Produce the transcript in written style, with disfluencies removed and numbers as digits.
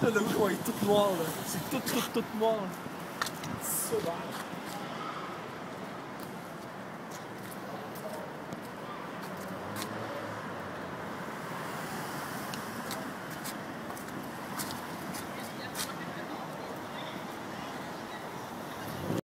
Le coin est tout noir, là. C'est tout noir. Sauvage.